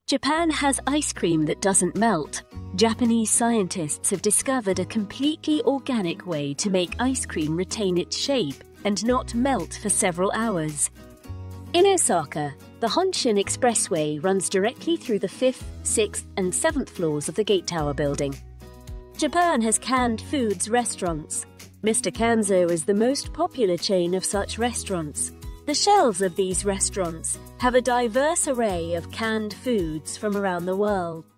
Japan has ice cream that doesn't melt. Japanese scientists have discovered a completely organic way to make ice cream retain its shape and not melt for several hours. In Osaka, the Honshin Expressway runs directly through the 5th, 6th, and 7th floors of the Gate Tower building. Japan has canned foods restaurants. Mr. Kanzo is the most popular chain of such restaurants. The shelves of these restaurants have a diverse array of canned foods from around the world.